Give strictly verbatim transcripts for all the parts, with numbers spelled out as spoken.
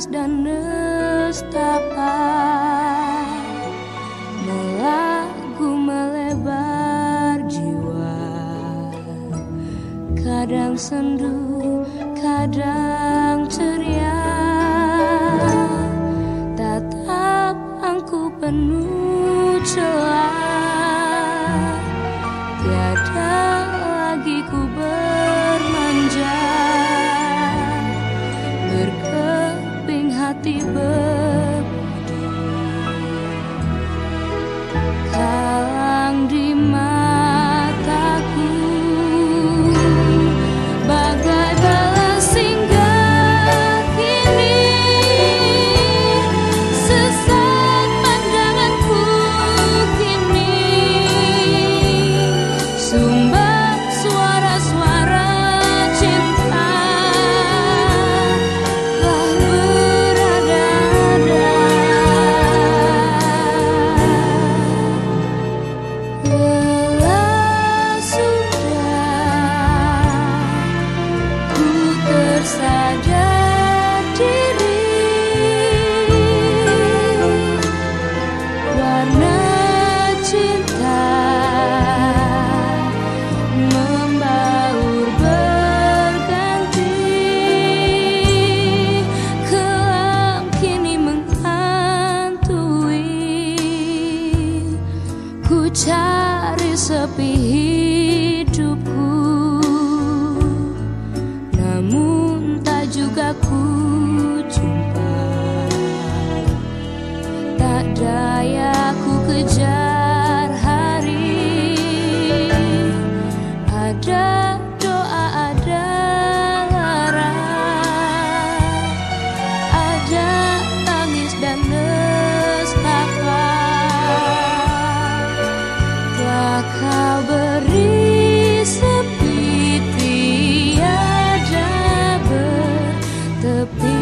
tangis dan nestapa, melagu melebar jiwa. Kadang sendu, kadang ceria, tatap angku penuh celah. Tiada lagi ku bermanja, berkeping hati berbudi. Kalang di mataku, bagai balas singgah kini. Sesat pandanganku kini, sumbang suara-suara cinta telah berada-ada. Lelah sudah ku tersadar diri, warna cinta membaur berganti. Kelam kini menghantui, ku cari sepi hidupku, namun tak juga ku jumpa. Tak daya ku kejar hari, ada doa, ada lara, ada tangis dan nestapa. Telah kau beri sepi, tiada bertepi.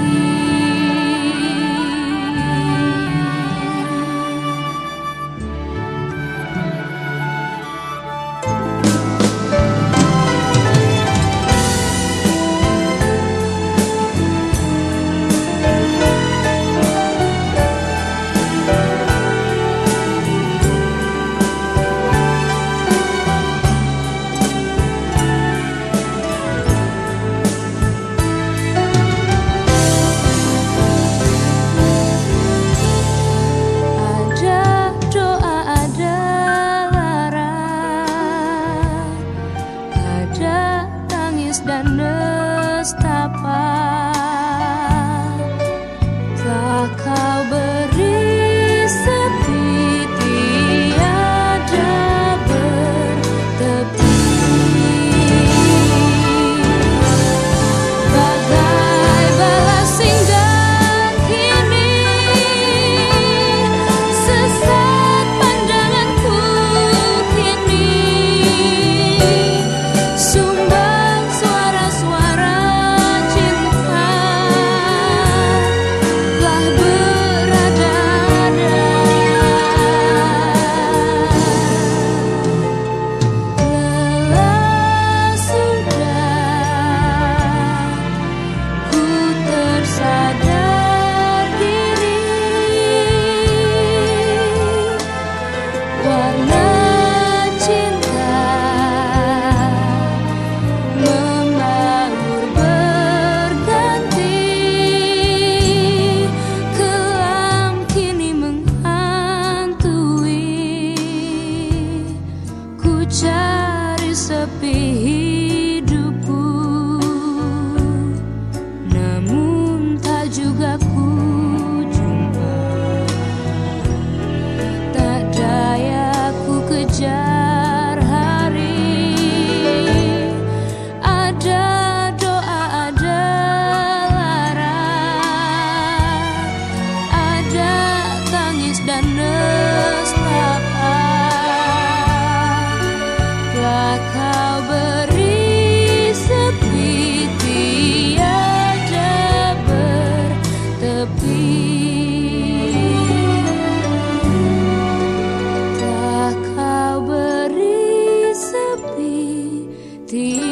Ada doa, ada lara, ada tangis dan nestapa. Telah kau beri sepi, tiada bertepi. Bagai balas singgah kini, sesat pandanganku kini, sumbang suara-suara cinta telah berada-ada. Lelah sudah ku tersadar diri, warna cinta membaur berganti. Kelam kini menghantui, ku cari sepi hidupku, namun tak juga ku jumpa. Tak daya ku kejar hari, ada doa, ada lara, ada tangis dan nestapa. Telah kau beri sepi, tiada bertepi. Telah kau beri sepi, tiada